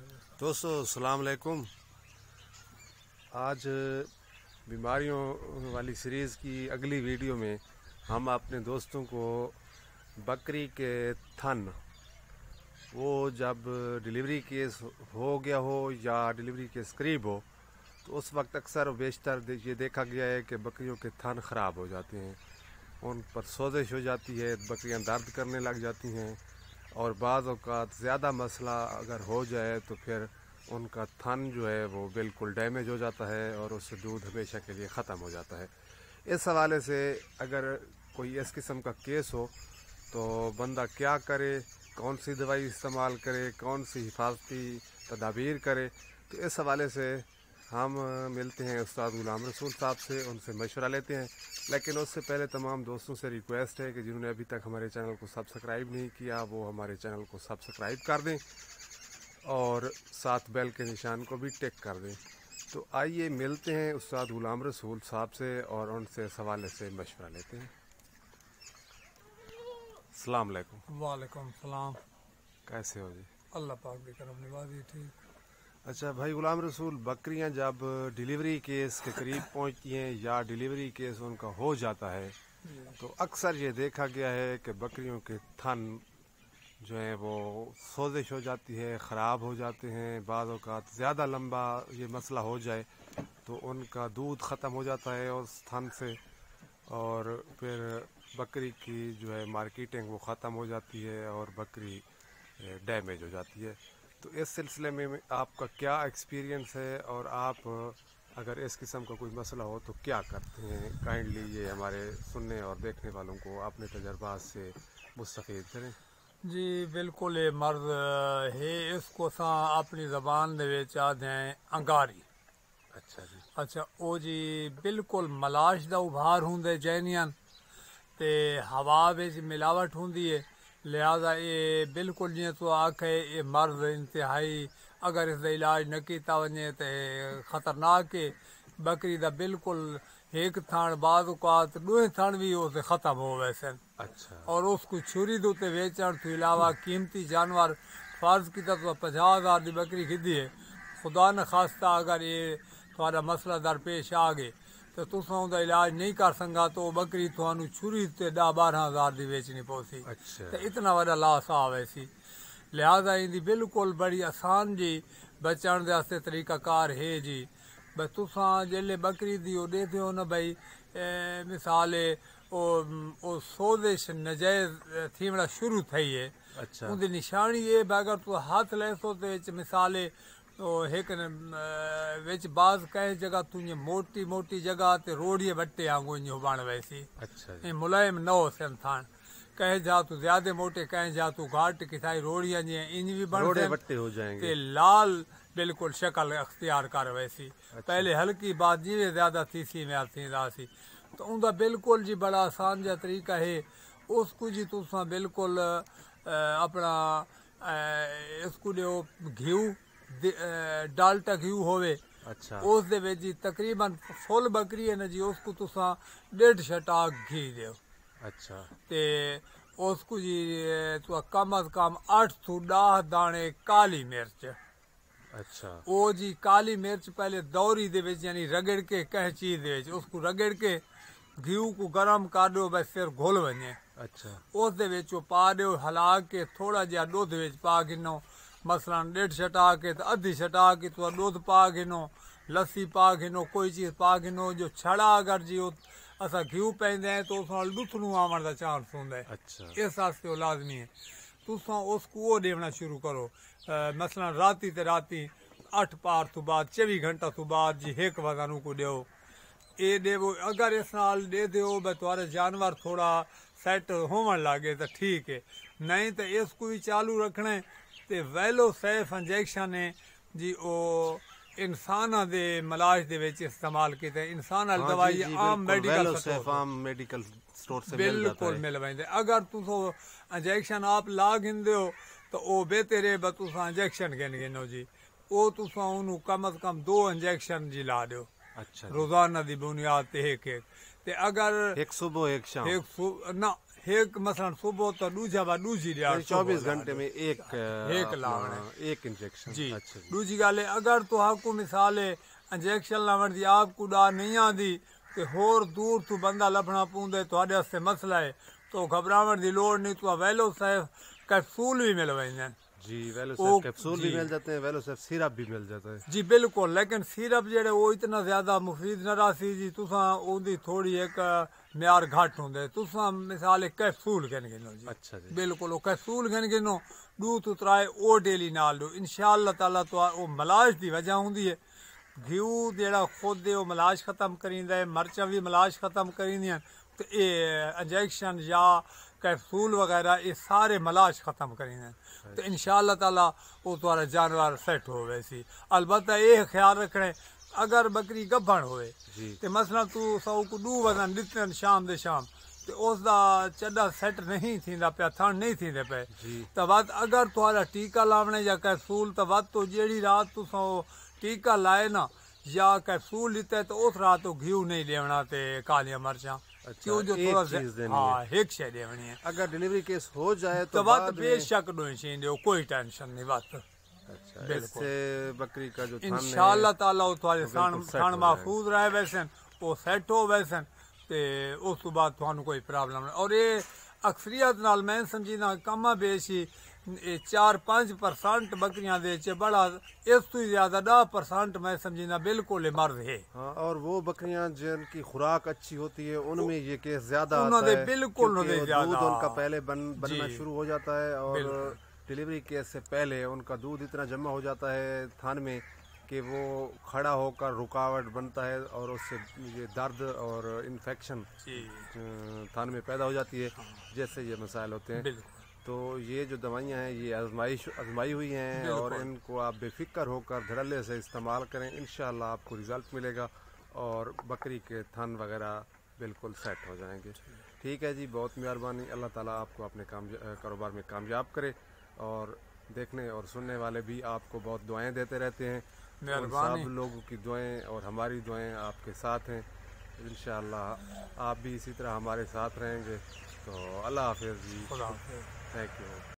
دوستو السلام علیکم۔ آج بیماریوں والی سیریز کی اگلی ویڈیو میں ہم اپنے دوستوں کو بکری کے تھن، وہ جب ڈیلیوری کیس ہو گیا ہو یا ڈیلیوری کیس قریب ہو تو اس وقت اکثر و بیشتر یہ دیکھا گیا ہے کہ بکریوں کے تھن خراب ہو جاتے ہیں، ان پر سوزش ہو جاتی ہے، بکریاں درد کرنے لگ جاتی ہیں، اور بعض اوقات زیادہ مسئلہ اگر ہو جائے تو پھر ان کا تھن جو ہے وہ بالکل ڈیمیج ہو جاتا ہے اور اس سے دودھ ہمیشہ کے لیے ختم ہو جاتا ہے۔ اس حوالے سے اگر کوئی اس قسم کا کیس ہو تو بندہ کیا کرے، کون سی دوائی استعمال کرے، کون سی حفاظتی تدابیر کرے، تو اس حوالے سے ہم ملتے ہیں استاد غلام رسول صاحب سے، ان سے مشورہ لیتے ہیں۔ لیکن اس سے پہلے تمام دوستوں سے ریکویسٹ ہے کہ جنہوں نے ابھی تک ہمارے چینل کو سبسکرائب نہیں کیا وہ ہمارے چینل کو سبسکرائب کر دیں اور ساتھ بیل کے نشان کو بھی ٹک کر دیں۔ تو آئیے ملتے ہیں استاد غلام رسول صاحب سے اور ان سے اس حوالے سے مشورہ لیتے ہیں۔ السلام علیکم۔ وعلیکم السلام۔ کیسے ہو جی؟ اللہ پاک بھی کرم نوازی ٹھیک۔ اچھا بھائی غلام رسول، بکریاں جب ڈیلیوری کیس کے قریب پہنچتی ہیں یا ڈیلیوری کیس ان کا ہو جاتا ہے تو اکثر یہ دیکھا گیا ہے کہ بکریوں کے تھن جو ہیں وہ سوزش ہو جاتی ہے، خراب ہو جاتے ہیں، بعض اوقات زیادہ لمبا یہ مسئلہ ہو جائے تو ان کا دودھ ختم ہو جاتا ہے اس تھن سے، اور پھر بکری کی جو ہے مارکیٹنگ وہ ختم ہو جاتی ہے اور بکری ڈیمیج ہو جاتی ہے۔ تو اس سلسلے میں آپ کا کیا ایکسپیرینس ہے اور آپ اگر اس قسم کا کوئی مسئلہ ہو تو کیا کرتے ہیں؟ کائنڈلی یہ ہمارے سننے اور دیکھنے والوں کو اپنے تجربات سے مستفید کریں۔ جی بالکل، یہ مرض ہے، اس کو اپنی زبان دے وچ آدھے ہیں انگاری۔ اچھا جی۔ اچھا او جی بالکل ملاش دا ابھار ہوندے جینیاں تے ہوا وچ ملاوٹ ہوندی ہے، لہذا یہ بالکل جی تو آکھے یہ مرض انتہائی اگر اس دا علاج نہ کیتا ونجے تے خطرناک ہے۔ بکری دا بالکل ایک تھن بعض اوقات دوئے تھن بھی اسے ختم ہو ویسے، اچھا، اور اس کو چھری دوتے ویچن تو علاوہ قیمتی جانور فرض کی تو 50,000 دی بکری کھدی ہے، خدا نہ خواستہ اگر یہ تھوڑا مسئلہ درپیش آ گئے تو تساں اوندا علاج نہیں کر سنگا تو بکری تھانوں چھری تے 10-12,000 دی بیچنی پوسی، اچھا، تو اتنا بڑا لاس آ ویسی۔ لہذا ان بالکل بڑی آسان جی بچن دے طریقہ کار ہے جی۔ بس تساں جیلے بکری دی او دے ہو نا بھائی مثال او سوزش نجائز تھیمڑا شروع تھی ہے، اچھا، ان دی نشانی یہ اگر تو ہاتھ لے سو تے مثال ایک وچ بعض کہیں جگہ تو موٹی موٹی جگہ تے روڑیے بٹے آنگو انجو بان ویسی، اچھا، ملائم نہ ہو سن تھان، کہیں جا تو زیادہ موٹے کہیں جا تو گھاٹ کتھائی روڑیاں جی انج بھی بن روڑے سن بٹے ہو جائیں گے، تے لال بالکل شکل اختیار کر ویسی۔ پہلے ہلکی بات جی زیادہ تیسی میں آتی سی تو ان کا بالکل جی بڑا آسان جا طریقہ ہے، اس کو جی تساں بالکل اپنا اس کو دیو گھیو ڈالٹا گھیو ہوئے، اچھا، اس دے وچ جی تقریباً فل بکری ہے نا جی اس کو تساں 1.5 شٹاک گھی دیو، اچھا، تے اس کو جی تو کم از کم 8 تو 10 دانے کالی مرچ، اچھا، او جی کالی مرچ پہلے دوری دے وچ یعنی رگڑ کے کہہ چیز دے وچ اس کو رگڑ کے گھیو کو گرم کر دو بس پھر گھل ونجے، اچھا، اس دے وچ پا دیو ہلا کے تھوڑا جہا دودھ وچ پا گنو، مثلا 1.5 شٹا کے تو ادھی شٹا کے تو دودھ پا گنو، لسی پا گنو، کوئی چیز پا گنو جو چھڑا اگر جی اسا گھیو پیندے ہیں تو اس نال لتھنو آون دا چانس ہوندا ہے، اچھا، اس واسطے وہ لازمی ہے۔ تساں اس کو وہ دیونا شروع کرو، مثلا راتی تے راتی 8 پار تو بعد 24 گھنٹہ تو بعد جی 1 وزن کو دیو، اے دیو اگر اس نال دے دیو بے تمہارے جانور تھوڑا سیٹ ہون لگے تو ٹھیک ہے، نہیں تو اس کو بھی چالو رکھنا ہے تے ویلو سیف انجیکشن ہے جی او انساناں دے ملاج دے وچ استعمال کیتے، انسان ال دوائی عام میڈیکل سٹور سے بالکل مل ویندے، اگر تسو انجیکشن آپ لا گندے ہو تو او بہتر ہے بس تساں انجیکشن گنو جی، او تساں اونوں کم از کم 2 انجیکشن جی لا دیو، اچھا، روزانہ دی بنیاد تے ایک تے اگر ایک صبح ایک شام، نہ ایک مثلا صبح تو دوجا با دوجی ڈیار 24 گھنٹے میں ایک لاونے ایک انجیکشن جی اچھا جی دوجی گل ہے اگر تو آپ کو مثال ہے انجیکشن لاون دی آپ کو ڈار نہیں آندی کہ ہور دور تو بندہ لبنا پوندے تواڈے واسطے مسئلہ ہے تو گھبراون دی لوڑ نہیں تو ویلو صاحب کیپسول بھی مل ویندن جی ویلو صاحب کیپسول بھی مل جاتے ہیں ویلو صاحب سیرپ بھی مل جاتا ہے جی بالکل لیکن سیرپ جڑے وہ اتنا زیادہ مفید نہ راسی جی تساں اودی تھوڑی ایک معیار گھٹ ہوندے تساں مثال کیپسول گن گنو جی اچھا جی بالکل وہ کیپسول گن گنو دو تو ترائے او ڈیلی نال دو انشاءاللہ تعالی تو او ملاج دی وجہ ہوندی ہے گھیو جڑا خود ہے وہ ملاج ختم کریندا ہے مرچاں بھی ملاج ختم کریندیاں تو اے انجیکشن یا کیپسول وغیرہ یہ سارے ملاج ختم کریندے تو انشاءاللہ تعالی وہ تمہارا جانور سیٹ ہو ویسی البتہ یہ خیال رکھنے اگر بکری گبھن ہوئے تو مثلا تو سو کو 2 وزن دتن شام دے شام تو اس دا چڈا سیٹ نہیں تھیندا پیا تھن نہیں تھیندے پے تو ود اگر تمہارا ٹیکا لاونے یا کیپسول تو ود تو جیڑی رات تو سو ٹیکا لائے نا یا کیپسول لیتے تو اس رات تو گھیو نہیں دیونا تے کالیاں مرچاں کیوں جو تھوڑا ہاں ایک شے دیونی ہے اگر ڈیلیوری کیس ہو جائے تو بات بے شک ڈوئیں چیندے کوئی ٹینشن نہیں بات اچھا اس سے بکری کا جو انشاءاللہ تعالی وہ تھوڑے سان محفوظ رہے ویسن وہ سیٹ ہو ویسن تے اس تو بعد تھانوں کوئی پرابلم نہیں اور یہ اکثریت نال میں سمجھینا کما بیشی 4-5% بکریاں دے چے بڑا اس تو زیادہ 10% میں سمجھینا بالکل مرض ہے ہاں اور وہ بکریاں جن کی خوراک اچھی ہوتی ہے ان میں یہ کیس زیادہ آتا ہے بالکل دودھ ان کا پہلے بننا شروع ہو جاتا ہے اور ڈیلیوری کیس سے پہلے ان کا دودھ اتنا جمع ہو جاتا ہے تھان میں کہ وہ کھڑا ہو کر رکاوٹ بنتا ہے اور اس سے یہ درد اور انفیکشن تھان میں پیدا ہو جاتی ہے جیسے یہ مسائل ہوتے ہیں تو یہ جو دوائیاں ہیں یہ آزمائی ہوئی ہیں اور ان کو آپ بے فکر ہو کر دھڑلے سے استعمال کریں انشاءاللہ آپ کو رزلٹ ملے گا اور بکری کے تھن وغیرہ بالکل سیٹ ہو جائیں گے ٹھیک ہے جی بہت مہربانی اللہ تعالیٰ آپ کو اپنے کاروبار میں کامیاب کرے اور دیکھنے اور سننے والے بھی آپ کو بہت دعائیں دیتے رہتے ہیں سب لوگوں کی دعائیں اور ہماری دعائیں آپ کے ساتھ ہیں انشاءاللہ آپ بھی اسی طرح ہمارے ساتھ رہیں گے تو اللہ حافظ جی تھینک یو